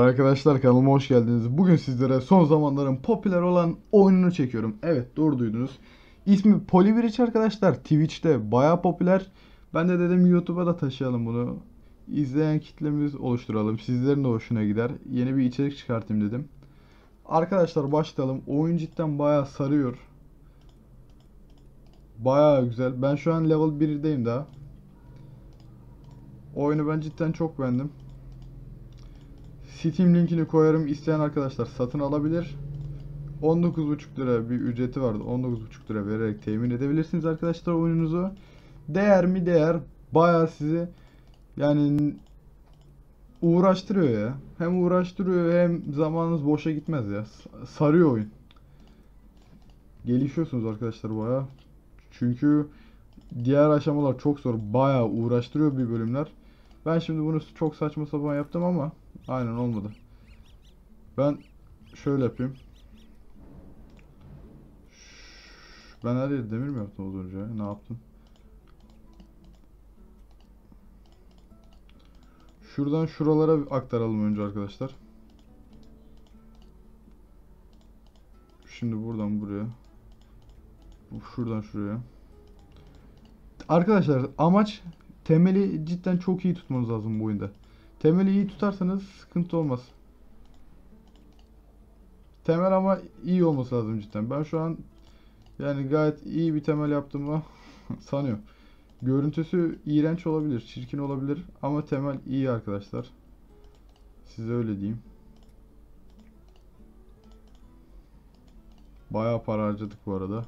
Arkadaşlar kanalıma hoş geldiniz. Bugün sizlere son zamanların popüler olan oyununu çekiyorum. Evet, doğru duydunuz. İsmi Polybridge arkadaşlar. Twitch'te baya popüler. Ben de dedim YouTube'a da taşıyalım bunu. İzleyen kitlemiz oluşturalım. Sizlerin de hoşuna gider. Yeni bir içerik çıkartayım dedim. Arkadaşlar başlayalım. Oyun cidden baya sarıyor. Baya güzel. Ben şu an level 1'deyim daha. Oyunu ben cidden çok beğendim. Steam linkini koyarım. İsteyen arkadaşlar satın alabilir. 19,5 lira bir ücreti vardı. 19,5 lira vererek temin edebilirsiniz arkadaşlar oyununuzu. Değer mi? Değer. Bayağı sizi yani uğraştırıyor ya. Hem uğraştırıyor hem zamanınız boşa gitmez ya. Sarıyor oyun. Gelişiyorsunuz arkadaşlar bayağı. Çünkü diğer aşamalar çok zor. Bayağı uğraştırıyor bir bölümler. Ben şimdi bunu çok saçma sapan yaptım ama aynen olmadı. Ben şöyle yapayım. Ben her yeri demir mi yaptım az önce? Ne yaptım? Şuradan şuralara aktaralım önce arkadaşlar. Şimdi buradan buraya. Şuradan şuraya. Arkadaşlar amaç temeli cidden çok iyi tutmanız lazım bu oyunda. Temeli iyi tutarsanız sıkıntı olmaz. Temel ama iyi olması lazım cidden. Ben şu an yani gayet iyi bir temel yaptığımı sanıyorum. Görüntüsü iğrenç olabilir, çirkin olabilir ama temel iyi arkadaşlar. Size öyle diyeyim. Bayağı para harcadık bu arada.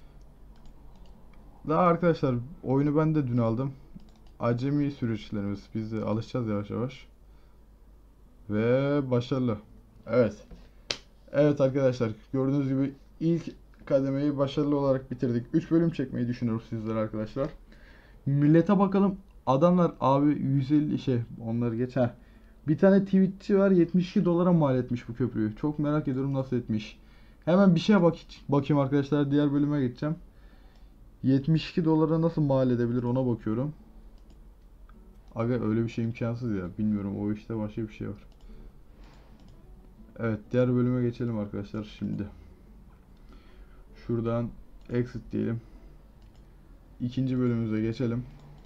Daha arkadaşlar oyunu ben de dün aldım. Acemi süreçlerimiz. Biz de alışacağız yavaş yavaş. Ve başarılı. Evet. Evet arkadaşlar gördüğünüz gibi ilk kademeyi başarılı olarak bitirdik. 3 bölüm çekmeyi düşünüyoruz sizlere arkadaşlar. Millete bakalım. Adamlar abi 150 onları geç ha. Bir tane tweetçi var 72 dolara mal etmiş bu köprüyü. Çok merak ediyorum nasıl etmiş. Hemen bir şeye bakayım arkadaşlar. Diğer bölüme geçeceğim. 72 dolara nasıl mal edebilir ona bakıyorum. Aga öyle bir şey imkansız ya. Bilmiyorum o işte başka bir şey var. Evet diğer bölüme geçelim arkadaşlar şimdi. Şuradan exit diyelim. İkinci bölümümüze geçelim.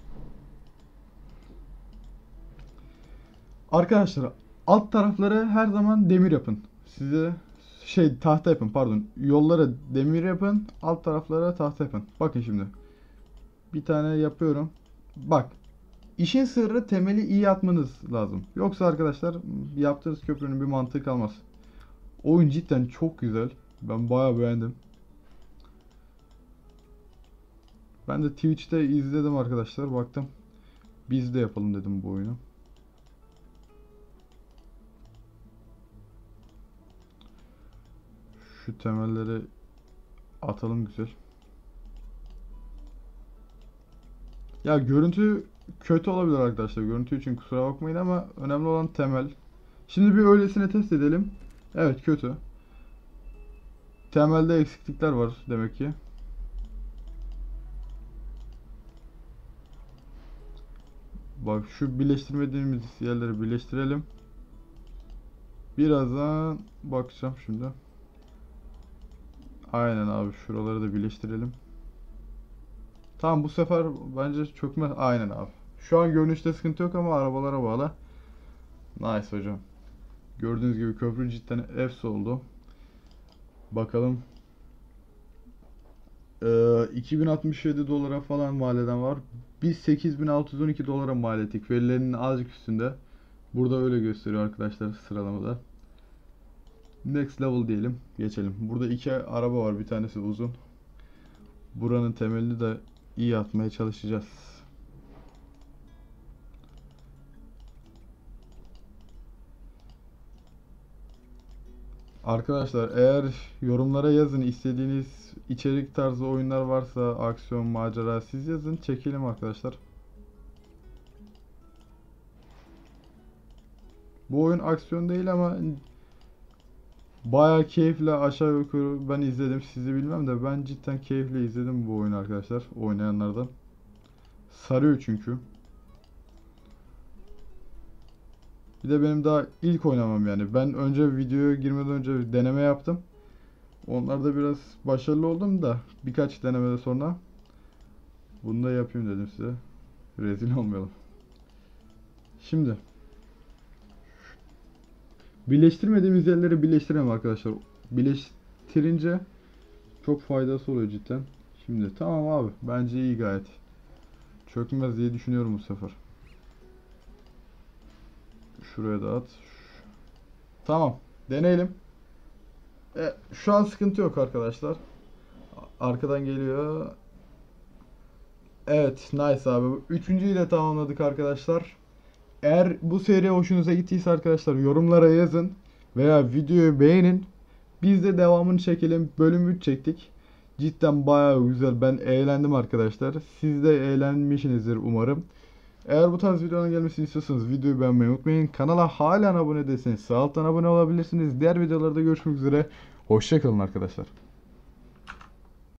Arkadaşlar alt tarafları her zaman demir yapın. Size tahta yapın pardon. Yollara demir yapın. Alt taraflara tahta yapın. Bakın şimdi. Bir tane yapıyorum. Bak. İşin sırrı temeli iyi atmanız lazım. Yoksa arkadaşlar yaptığınız köprünün bir mantığı kalmaz. Oyun cidden çok güzel. Ben bayağı beğendim. Ben de Twitch'te izledim arkadaşlar. Baktım. Biz de yapalım dedim bu oyunu. Şu temelleri atalım güzel. Ya görüntü kötü olabilir arkadaşlar. Görüntü için kusura bakmayın ama önemli olan temel. Şimdi bir öylesine test edelim. Evet kötü. Temelde eksiklikler var demek ki. Bak şu birleştirmediğimiz yerleri birleştirelim. Birazdan bakacağım şimdi. Aynen abi şuraları da birleştirelim. Tamam bu sefer bence çökmez. Aynen abi. Şu an görünüşte sıkıntı yok ama arabalara bağlı. Nice hocam. Gördüğünüz gibi köprü cidden efs oldu. Bakalım. 2067 dolara falan mal eden var. Biz 8612 dolara mal ettik. Verilerinin azıcık üstünde. Burada öyle gösteriyor arkadaşlar sıralamada. Next level diyelim. Geçelim. Burada iki araba var. Bir tanesi uzun. Buranın temelini de iyi atmaya çalışacağız. Arkadaşlar eğer yorumlara yazın istediğiniz içerik tarzı oyunlar varsa aksiyon, macera siz yazın çekelim arkadaşlar. Bu oyun aksiyon değil ama bayağı keyifle aşağı yukarı ben izledim sizi bilmem de ben cidden keyifle izledim bu oyunu arkadaşlar oynayanlardan. Sarıyor çünkü. Bir de benim daha ilk oynamam yani. Ben önce videoya girmeden önce bir deneme yaptım. Onlarda biraz başarılı oldum da birkaç denemede sonra bunu da yapayım dedim size. Rezil olmayalım. Şimdi birleştirmediğimiz yerleri birleştirelim arkadaşlar. Birleştirince çok faydası oluyor cidden. Şimdi tamam abi. Bence iyi gayet. Çökmez diye düşünüyorum bu sefer. Şuraya da at. Tamam. Deneyelim. Şu an sıkıntı yok arkadaşlar. Arkadan geliyor. Evet. Nice abi. Üçüncüyü de tamamladık arkadaşlar. Eğer bu seri hoşunuza gittiyse arkadaşlar yorumlara yazın. Veya videoyu beğenin. Biz de devamını çekelim. Bölüm 3 çektik. Cidden bayağı güzel. Ben eğlendim arkadaşlar. Siz de eğlenmişsinizdir umarım. Eğer bu tarz videoların gelmesini istiyorsanız videoyu beğenmeyi unutmayın. Kanala hala abone değilseniz sağ alttan abone olabilirsiniz. Diğer videolarda görüşmek üzere. Hoşça kalın arkadaşlar.